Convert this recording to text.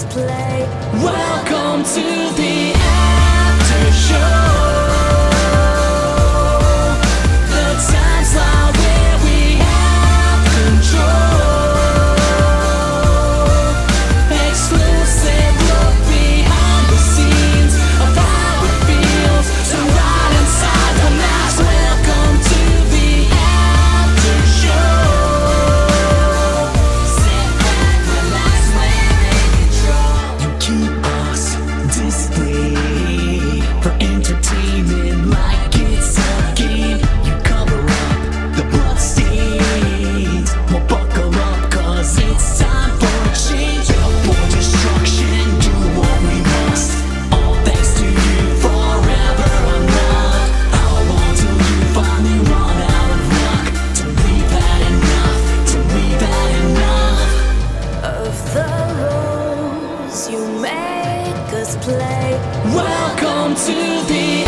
play. Welcome to the after show. The time slot where we have control. Exclusive look behind the scenes of how it feels to ride inside the mask. Welcome to the after show. Sit back, relax, we're in control. You keep us displayed for entertainment like it's a game. You cover up the blood stains. Well, buckle up, cause it's time for a change. Avoid destruction, do what we must. All thanks to you, forever enough. How long till you finally run out of luck? Till we've had enough, till we've had enough Of the roles you make us play. Welcome to the